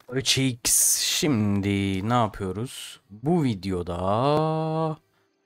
Cheeks. Şimdi ne yapıyoruz? Bu videoda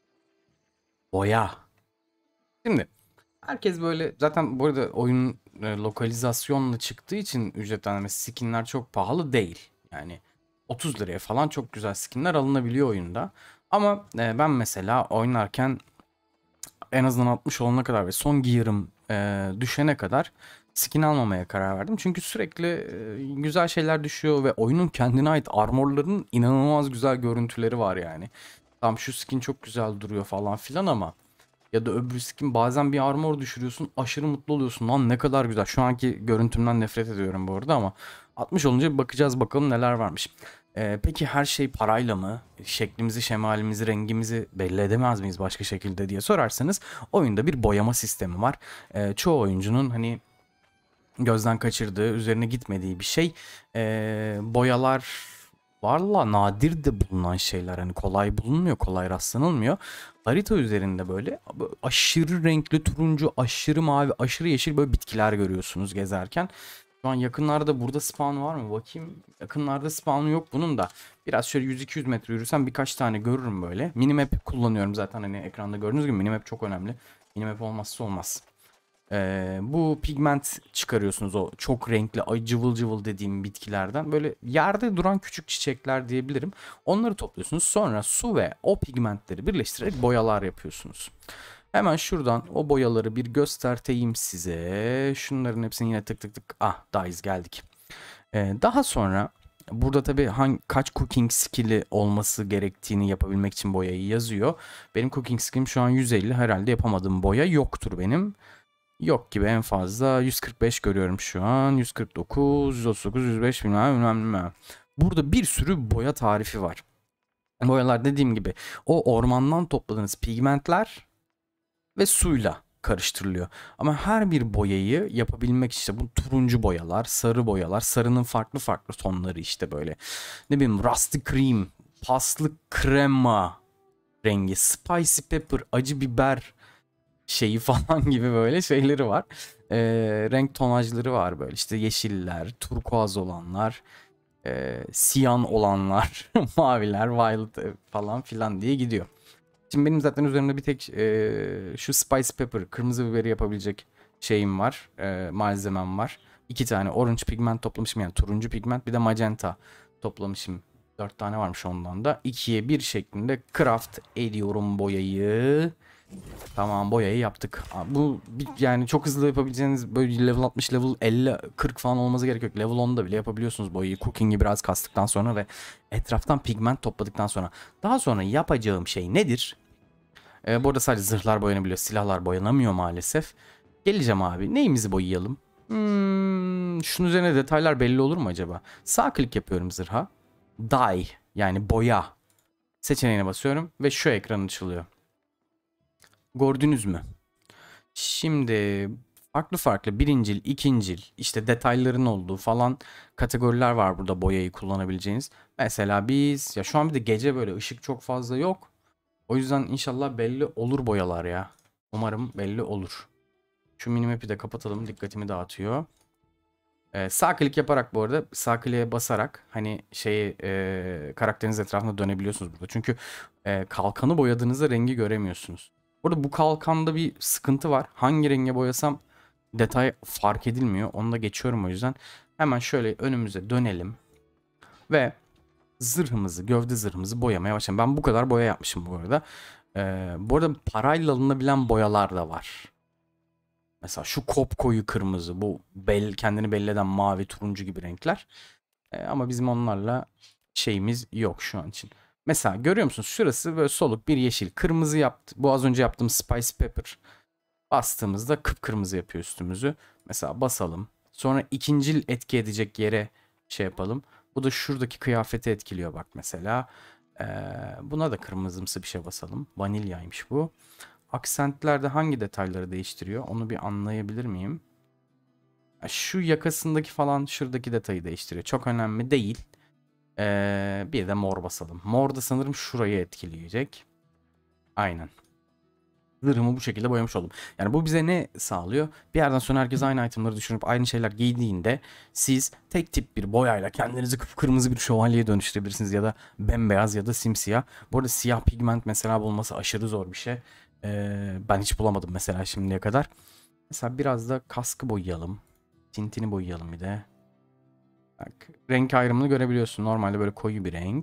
boya. Şimdi herkes böyle zaten bu arada oyun lokalizasyonla çıktığı için ücretlenme skinler çok pahalı değil. Yani 30 liraya falan çok güzel skinler alınabiliyor oyunda. Ama ben mesela oynarken en azından 60 olana kadar ve son gear'ım düşene kadar skin almamaya karar verdim. Çünkü sürekli güzel şeyler düşüyor ve oyunun kendine ait armorların inanılmaz güzel görüntüleri var yani. Tam şu skin çok güzel duruyor falan filan ama ya da öbür skin bazen bir armor düşürüyorsun, aşırı mutlu oluyorsun. Lan ne kadar güzel. Şu anki görüntümden nefret ediyorum bu arada ama 60 olunca bakacağız bakalım neler varmış. Peki her şey parayla mı? Şeklimizi, şemalimizi, rengimizi belli edemez miyiz başka şekilde diye sorarsanız oyunda bir boyama sistemi var. Çoğu oyuncunun hani gözden kaçırdığı, üzerine gitmediği bir şey. Boyalar varla nadir de bulunan şeyler. Hani kolay bulunmuyor, kolay rastlanılmıyor. Harita üzerinde böyle aşırı renkli turuncu, aşırı mavi, aşırı yeşil böyle bitkiler görüyorsunuz gezerken. Şu an yakınlarda burada spawn var mı? Bakayım. Yakınlarda spawn yok bunun da. Biraz şöyle 100-200 metre yürüsem birkaç tane görürüm böyle. Minimap kullanıyorum zaten hani ekranda gördüğünüz gibi minimap çok önemli. Minimap olmazsa olmaz. Bu pigment çıkarıyorsunuz o çok renkli ay cıvıl cıvıl dediğim bitkilerden. Böyle yerde duran küçük çiçekler diyebilirim. Onları topluyorsunuz. Sonra su ve o pigmentleri birleştirerek boyalar yapıyorsunuz. Hemen şuradan o boyaları bir göstereyim size. Şunların hepsini yine tık tık tık. Ah, Dice geldik. Daha sonra burada tabii kaç cooking skill'i olması gerektiğini yapabilmek için boyayı yazıyor. Benim cooking skill'im şu an 150. Herhalde yapamadığım boya yoktur benim. Yok gibi, en fazla 145 görüyorum şu an. 149, 139, 105 bilmem bilmem bilmem. Burada bir sürü boya tarifi var. Boyalar dediğim gibi o ormandan topladığınız pigmentler ve suyla karıştırılıyor. Ama her bir boyayı yapabilmek işte bu turuncu boyalar, sarı boyalar, sarının farklı farklı tonları işte böyle. Ne bileyim rusty cream, paslı krema rengi, spicy pepper, acı biber şeyi falan gibi böyle şeyleri var. Renk tonajları var böyle işte yeşiller, turkuaz olanlar, siyan olanlar, maviler, violet falan filan diye gidiyor. Şimdi benim zaten üzerimde bir tek şu spice pepper, kırmızı biberi yapabilecek şeyim var, malzemem var. 2 tane orange pigment toplamışım, yani turuncu pigment, bir de magenta toplamışım. 4 tane varmış ondan da. 2'ye 1 şeklinde craft ediyorum boyayı. Tamam, boyayı yaptık. Bu yani çok hızlı yapabileceğiniz böyle level 60, level 50, 40 falan olması gerek yok. Level 10'da bile yapabiliyorsunuz boyayı. Cooking'i biraz kastıktan sonra ve etraftan pigment topladıktan sonra. Daha sonra yapacağım şey nedir? Bu arada sadece zırhlar boyanabiliyor. Silahlar boyanamıyor maalesef. Geleceğim abi. Neyimizi boyayalım? Şunun üzerine detaylar belli olur mu acaba? Sağ klik yapıyorum zırha. Dye, yani boya seçeneğine basıyorum ve şu ekran açılıyor. Gördünüz mü? Şimdi farklı farklı birincil, ikincil, işte detayların olduğu falan kategoriler var burada boyayı kullanabileceğiniz. Mesela biz ya şu an bir de gece, böyle ışık çok fazla yok. O yüzden inşallah belli olur boyalar ya. Umarım belli olur. Şu minimap'i de kapatalım, dikkatimi dağıtıyor. Sağ klik yaparak, bu arada sağ kliğe basarak hani şeyi karakteriniz etrafında dönebiliyorsunuz burada. Çünkü kalkanı boyadığınızda rengi göremiyorsunuz. Burada bu kalkanda bir sıkıntı var. Hangi renge boyasam detay fark edilmiyor. Onu da geçiyorum o yüzden. Hemen şöyle önümüze dönelim. Ve zırhımızı, gövde zırhımızı boyamaya başlayalım. Ben bu kadar boya yapmışım bu arada. Bu arada parayla alınabilen boyalar da var. Mesela şu koyu kırmızı, bu kendini belli eden mavi, turuncu gibi renkler. Ama bizim onlarla şeyimiz yok şu an için. Mesela görüyor musunuz? Şurası böyle soluk bir yeşil. Kırmızı yaptı. Bu az önce yaptığım spice pepper. Bastığımızda kıpkırmızı yapıyor üstümüzü. Mesela basalım. Sonra ikincil etki edecek yere şey yapalım. Bu da şuradaki kıyafeti etkiliyor bak mesela. Buna da kırmızımsı bir şey basalım. Vanilyaymış bu. Aksentlerde hangi detayları değiştiriyor? Onu bir anlayabilir miyim? Şu yakasındaki falan şuradaki detayı değiştiriyor. Çok önemli değil. Bir de mor basalım. Mor da sanırım şurayı etkileyecek. Aynen. zırhımı bu şekilde boyamış oldum. Yani bu bize ne sağlıyor? Bir yerden sonra herkes aynı itemları düşünüp aynı şeyler giydiğinde siz tek tip bir boyayla kendinizi kıpkırmızı bir şövalyeye dönüştürebilirsiniz ya da bembeyaz ya da simsiyah. Bu arada siyah pigment mesela bulması aşırı zor bir şey. Ben hiç bulamadım mesela şimdiye kadar. Mesela biraz da kaskı boyayalım. Tintini boyayalım bir de. Bak, renk ayrımını görebiliyorsun. Normalde böyle koyu bir renk.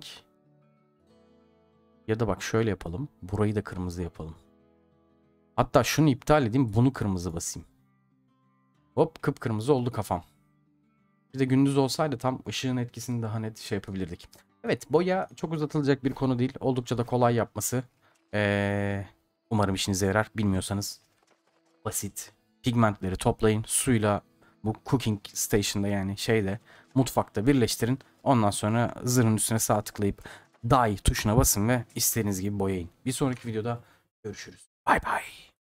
Ya da bak şöyle yapalım. Burayı da kırmızı yapalım. Hatta şunu iptal edeyim. Bunu kırmızı basayım. Hop, kıpkırmızı oldu kafam. Bir de gündüz olsaydı tam ışığın etkisini daha net şey yapabilirdik. Evet, boya çok uzatılacak bir konu değil. Oldukça da kolay yapması. Umarım işinize yarar. Bilmiyorsanız basit. Pigmentleri toplayın. Suyla bu cooking station'da, yani şeyde, mutfakta birleştirin. Ondan sonra zırhın üstüne sağ tıklayıp dye tuşuna basın ve istediğiniz gibi boyayın. Bir sonraki videoda görüşürüz. Bay bay.